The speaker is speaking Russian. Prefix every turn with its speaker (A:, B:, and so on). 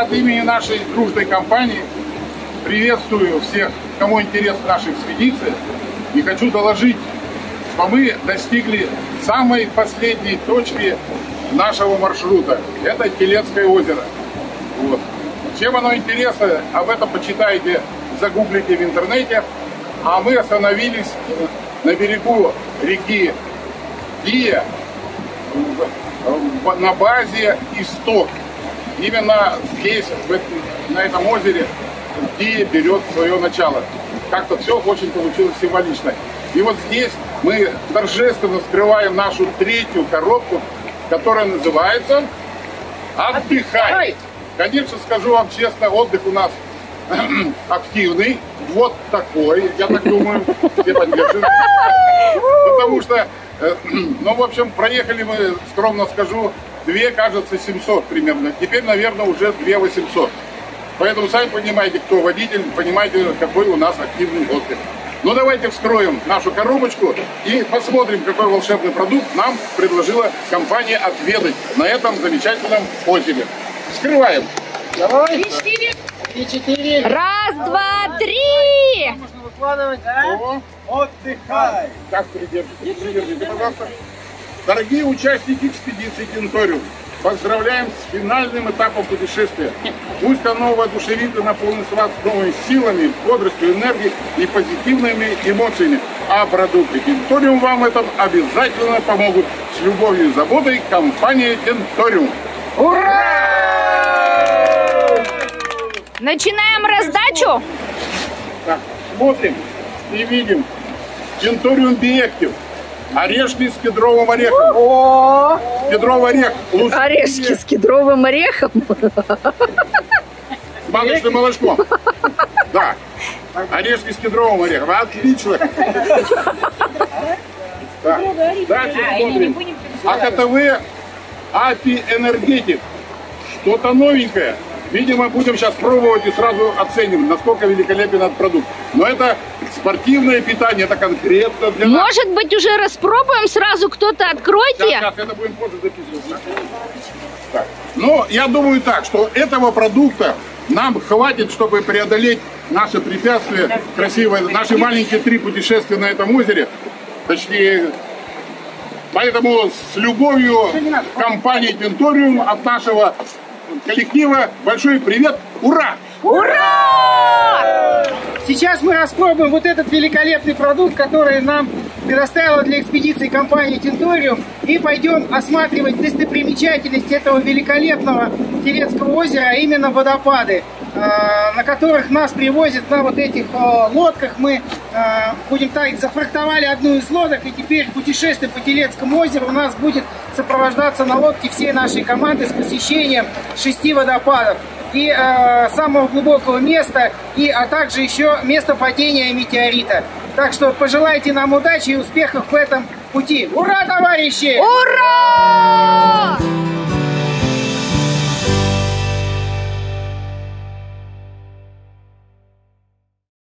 A: от имени нашей дружной компании приветствую всех, кому интересна наша экспедиция. И хочу доложить, что мы достигли самой последней точки нашего маршрута. Это Телецкое озеро. Вот. Чем оно интересно, об этом почитайте, загуглите в интернете. А мы остановились на берегу реки Дия, на базе Исток. Именно здесь, на этом озере, Дия берет свое начало. Как-то все очень получилось символично. И вот здесь мы торжественно вскрываем нашу третью коробку, которая называется «Отдыхай». Конечно, скажу вам честно, отдых у нас активный, вот такой, я так думаю, все поддерживают. Потому что, ну, в общем, проехали мы, скромно скажу, 2, кажется, 700 примерно. Теперь, наверное, уже 2 800. Поэтому сами понимаете, кто водитель, понимаете, какой у нас активный отдых. Ну, давайте вскроем нашу коробочку и посмотрим, какой волшебный продукт нам предложила компания отведать на этом замечательном озере. Вскрываем.
B: Давай.
C: 3-4.
B: Раз, два, три.
C: Можно выкладывать, да? Отдыхай.
A: Так, придержите, пожалуйста. Дорогие участники экспедиции Тенториум, поздравляем с финальным этапом путешествия. Пусть оно воодушевит и наполнит вас новыми силами, бодростью, энергией и позитивными эмоциями. А продукты Тенториум вам в этом обязательно помогут. С любовью и заботой компания Тенториум.
B: Ура! Начинаем раздачу.
A: Так, смотрим и видим. Тенториум Биэктив. Орешки с кедровым орехом.
B: О!
A: Кедровый орех.
B: Орешки с кедровым орехом.
A: С маточным молочком. Да. Орешки с кедровым орехом. Отлично. Так. Дальше смотрим. АКТВ Апи Энергетик. Что-то новенькое. Видимо, будем сейчас пробовать и сразу оценим, насколько великолепен этот продукт. Но это спортивное питание, это конкретно для нас.
B: Может быть, уже распробуем сразу, кто-то откройте?
A: Сейчас, это будем позже записывать. Так. Но я думаю так, что этого продукта нам хватит, чтобы преодолеть наше препятствие красивое, наши маленькие 3 путешествия на этом озере. Точнее, поэтому с любовью компании Тенториум от нашего коллектива большой привет! Ура!
B: Ура!
C: Сейчас мы распробуем вот этот великолепный продукт, который нам предоставила для экспедиции компания Тенториум, и пойдем осматривать достопримечательности этого великолепного Телецкого озера, а именно водопады, на которых нас привозят на вот этих лодках. Мы будем так, зафрахтовали одну из лодок, и теперь путешествие по Телецкому озеру у нас будет сопровождаться на лодке всей нашей команды с посещением 6 водопадов и самого глубокого места, а также еще место падения метеорита. Так что пожелайте нам удачи и успехов в этом пути. Ура, товарищи!
B: Ура!